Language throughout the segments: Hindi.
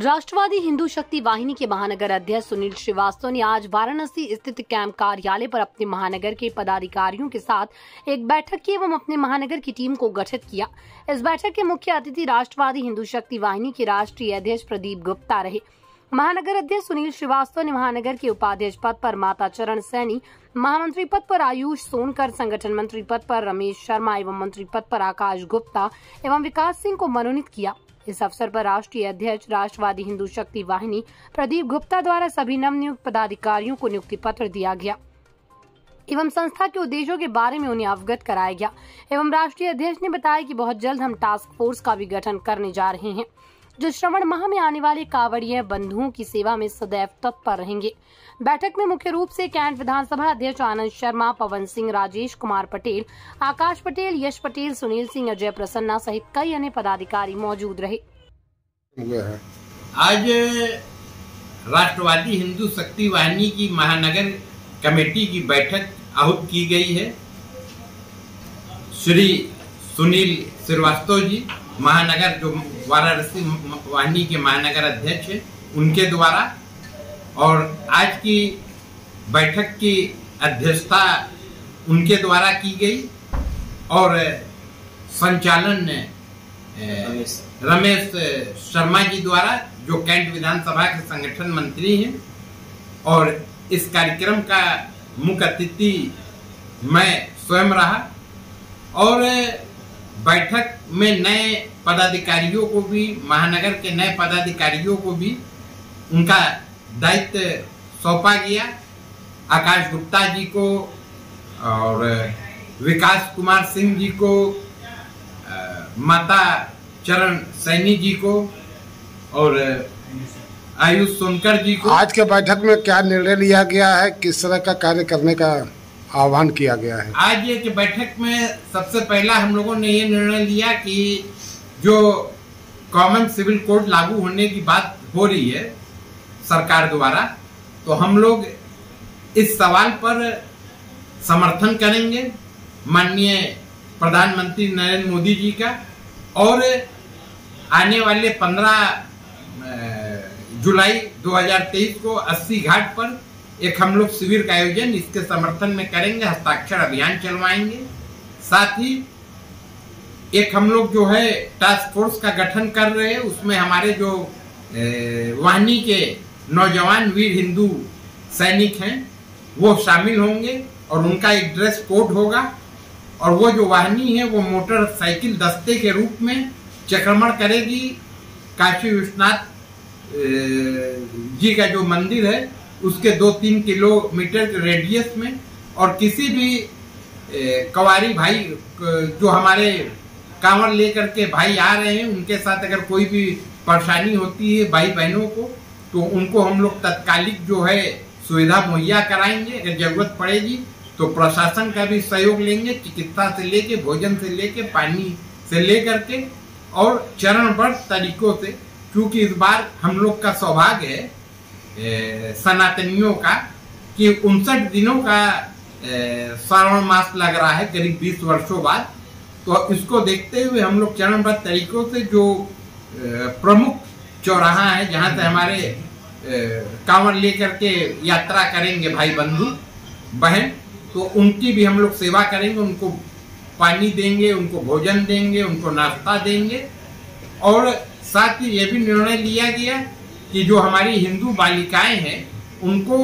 राष्ट्रवादी हिंदू शक्ति वाहिनी के महानगर अध्यक्ष सुनील श्रीवास्तव ने आज वाराणसी स्थित कैंप कार्यालय पर अपने महानगर के पदाधिकारियों के साथ एक बैठक की एवं अपने महानगर की टीम को गठित किया। इस बैठक के मुख्य अतिथि राष्ट्रवादी हिंदू शक्ति वाहिनी के राष्ट्रीय अध्यक्ष प्रदीप गुप्ता रहे। महानगर अध्यक्ष सुनील श्रीवास्तव ने महानगर के उपाध्यक्ष पद पर माता चरण सैनी, महामंत्री पद पर आयुष सोनकर, संगठन मंत्री पद पर रमेश शर्मा एवं मंत्री पद पर आकाश गुप्ता एवं विकास सिंह को मनोनीत किया। इस अवसर पर राष्ट्रीय अध्यक्ष राष्ट्रवादी हिंदू शक्ति वाहिनी प्रदीप गुप्ता द्वारा सभी नवनियुक्त पदाधिकारियों को नियुक्ति पत्र दिया गया एवं संस्था के उद्देश्यों के बारे में उन्हें अवगत कराया गया एवं राष्ट्रीय अध्यक्ष ने बताया कि बहुत जल्द हम टास्क फोर्स का भी गठन करने जा रहे हैं, जो श्रवण माह में आने वाले कांवड़िया बंधुओं की सेवा में सदैव तत्पर रहेंगे। बैठक में मुख्य रूप से कैंट विधानसभा अध्यक्ष आनंद शर्मा, पवन सिंह, राजेश कुमार पटेल, आकाश पटेल, यश पटेल, सुनील सिंह, अजय प्रसन्ना सहित कई अन्य पदाधिकारी मौजूद रहे। आज राष्ट्रवादी हिंदू शक्ति वाहिनी की महानगर कमेटी की बैठक आहूत की गई है। श्री सुनील श्रीवास्तव जी, महानगर जो वाराणसी वाहिनी के महानगर अध्यक्ष हैं, उनके द्वारा, और आज की बैठक की अध्यक्षता उनके द्वारा की गई और संचालन रमेश शर्मा जी द्वारा, जो कैंट विधानसभा के संगठन मंत्री हैं। और इस कार्यक्रम का मुख्य अतिथि मैं स्वयं रहा और बैठक में नए पदाधिकारियों को भी, महानगर के नए पदाधिकारियों को भी उनका दायित्व सौंपा गया। आकाश गुप्ता जी को और विकास कुमार सिंह जी को, माता चरण सैनी जी को और आयुष सोनकर जी को। आज के बैठक में क्या निर्णय लिया गया है, किस तरह का कार्य करने का आह्वान किया गया है? आज ये बैठक में सबसे पहला हम लोगों ने ये निर्णय लिया कि जो कॉमन सिविल कोड लागू होने की बात हो रही है सरकार द्वारा, तो हम लोग इस सवाल पर समर्थन करेंगे माननीय प्रधानमंत्री नरेंद्र मोदी जी का, और आने वाले 15 जुलाई 2023 को 80 घाट पर एक हम लोग शिविर का आयोजन इसके समर्थन में करेंगे, हस्ताक्षर अभियान चलवाएंगे। साथ ही एक हम लोग जो है टास्क फोर्स का गठन कर रहे हैं, उसमें हमारे जो वाहिनी के नौजवान वीर हिंदू सैनिक हैं वो शामिल होंगे और उनका एक ड्रेस कोड होगा। और वो जो वाहिनी है वो मोटरसाइकिल दस्ते के रूप में चक्रमण करेगी काशी विश्वनाथ जी का जो मंदिर है उसके 2-3 किलोमीटर के रेडियस में। और किसी भी कवारी भाई जो हमारे कांवड़ लेकर के भाई आ रहे हैं, उनके साथ अगर कोई भी परेशानी होती है भाई बहनों को, तो उनको हम लोग तत्कालिक जो है सुविधा मुहैया कराएंगे। अगर जरूरत पड़ेगी तो प्रशासन का भी सहयोग लेंगे, चिकित्सा से लेके, भोजन से लेके, पानी से लेकर के, और चरणबद्ध तरीकों से। क्योंकि इस बार हम लोग का सौभाग्य है सनातनियों का कि 59 दिनों का श्रावण मास लग रहा है करीब 20 वर्षों बाद। तो इसको देखते हुए हम लोग चरणबद्ध तरीकों से जो प्रमुख चौराहा है जहां से हमारे कांवड़ लेकर के यात्रा करेंगे भाई बंधु बहन, तो उनकी भी हम लोग सेवा करेंगे, उनको पानी देंगे, उनको भोजन देंगे, उनको नाश्ता देंगे। और साथ ही ये भी निर्णय लिया गया कि जो हमारी हिंदू बालिकाएं हैं उनको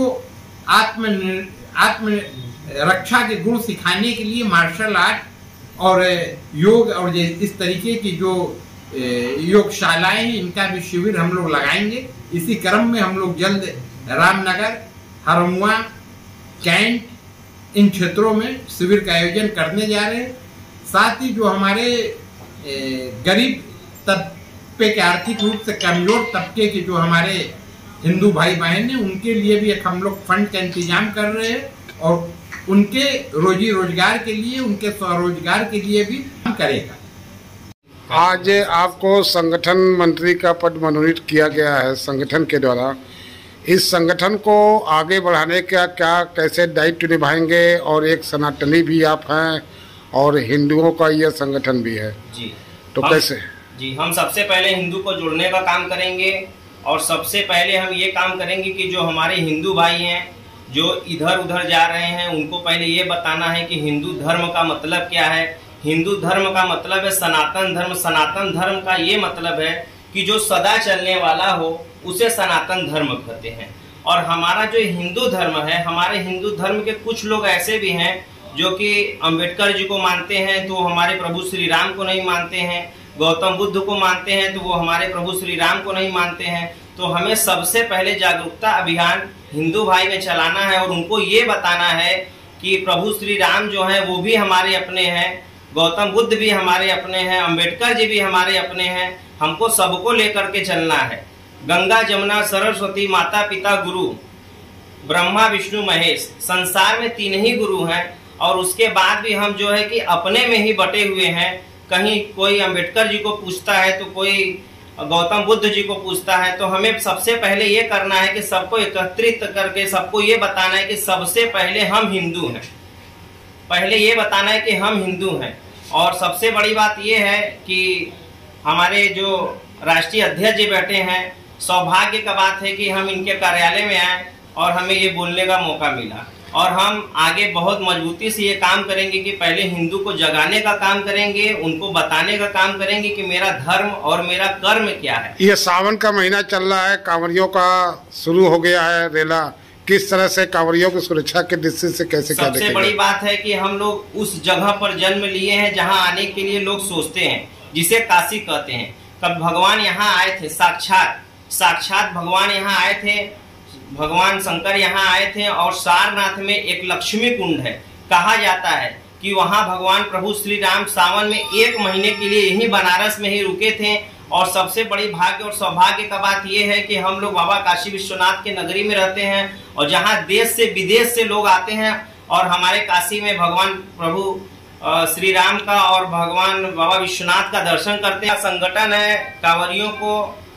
आत्म रक्षा के गुण सिखाने के लिए मार्शल आर्ट और योग और इस तरीके की जो योगशालाएं हैं, इनका भी शिविर हम लोग लगाएंगे। इसी क्रम में हम लोग जल्द रामनगर, हरमुआ, कैंट, इन क्षेत्रों में शिविर का आयोजन करने जा रहे हैं। साथ ही जो हमारे गरीब तबके के, आर्थिक रूप से कमजोर तबके के जो हमारे हिंदू भाई बहन हैं, उनके लिए भी एक हम लोग फंड का इंतजाम कर रहे हैं और उनके रोजी रोजगार के लिए, उनके स्वरोजगार के लिए भी करेगा। आज आपको संगठन मंत्री का पद मनोनीत किया गया है संगठन के द्वारा। इस संगठन को आगे बढ़ाने का क्या, कैसे दायित्व निभाएंगे? और एक सनातनी भी आप हैं और हिंदुओं का यह संगठन भी है जी, तो कैसे? जी, हम सबसे पहले हिंदू को जोड़ने का काम करेंगे और सबसे पहले हम ये काम करेंगे कि जो हमारे हिंदू भाई हैं जो इधर उधर जा रहे हैं उनको पहले ये बताना है कि हिंदू धर्म का मतलब क्या है। हिंदू धर्म का मतलब है सनातन धर्म। सनातन धर्म का ये मतलब है कि जो सदा चलने वाला हो उसे सनातन धर्म कहते हैं। और हमारा जो हिंदू धर्म है, हमारे हिंदू धर्म के कुछ लोग ऐसे भी हैं जो कि अंबेडकर जी को मानते हैं तो हमारे प्रभु श्री राम को नहीं मानते हैं, गौतम बुद्ध को मानते हैं तो वो हमारे प्रभु श्री राम को नहीं मानते हैं। तो हमें सबसे पहले जागरूकता अभियान हिंदू भाई में चलाना है और उनको ये बताना है कि प्रभु श्री राम जो हैं वो भी हमारे अपने हैं, गौतम बुद्ध भी हमारे अपने हैं, अंबेडकर जी भी हमारे अपने हैं। हमको सबको लेकर के चलना है। गंगा जमुना सरस्वती माता पिता गुरु ब्रह्मा विष्णु महेश, संसार में 3 ही गुरु हैं और उसके बाद भी हम जो है कि अपने में ही बटे हुए हैं। कहीं कोई अंबेडकर जी को पूछता है तो कोई गौतम बुद्ध जी को पूछता है। तो हमें सबसे पहले ये करना है कि सबको एकत्रित करके सबको ये बताना है कि सबसे पहले हम हिंदू हैं। पहले ये बताना है कि हम हिंदू हैं। और सबसे बड़ी बात ये है कि हमारे जो राष्ट्रीय अध्यक्ष जी बैठे हैं, सौभाग्य का बात है कि हम इनके कार्यालय में आए और हमें ये बोलने का मौका मिला। और हम आगे बहुत मजबूती से ये काम करेंगे कि पहले हिंदू को जगाने का काम करेंगे, उनको बताने का काम करेंगे कि मेरा धर्म और मेरा कर्म क्या है। ये सावन का महीना चल रहा है, कांवरियों का शुरू हो गया है रेला। किस तरह से कांवरियों की सुरक्षा के दृष्टि से कैसे क्या सबसे बड़ी बात है कि हम लोग उस जगह पर जन्म लिए हैं जहाँ आने के लिए लोग सोचते हैं, जिसे काशी कहते हैं। कब भगवान यहाँ आए थे, साक्षात भगवान यहाँ आए थे, भगवान शंकर यहाँ आए थे। और सारनाथ में एक लक्ष्मी कुंड है। कहा जाता है कि वहाँ भगवान प्रभु श्री राम सावन में 1 महीने के लिए यही बनारस में ही रुके थे। और सबसे बड़ी भाग्य और सौभाग्य का बात यह है कि हम लोग बाबा काशी विश्वनाथ के नगरी में रहते हैं और जहाँ देश से विदेश से लोग आते हैं और हमारे काशी में भगवान प्रभु श्री राम का और भगवान बाबा विश्वनाथ का दर्शन करते हैं। संगठन है कांवरियों को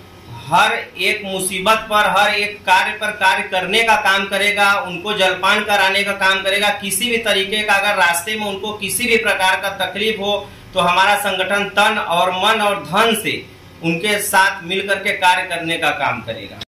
हर एक मुसीबत पर, हर एक कार्य पर कार्य करने का काम करेगा, उनको जलपान कराने का काम करेगा। किसी भी तरीके का अगर रास्ते में उनको किसी भी प्रकार का तकलीफ हो तो हमारा संगठन तन और मन और धन से उनके साथ मिलकर के कार्य करने का काम करेगा।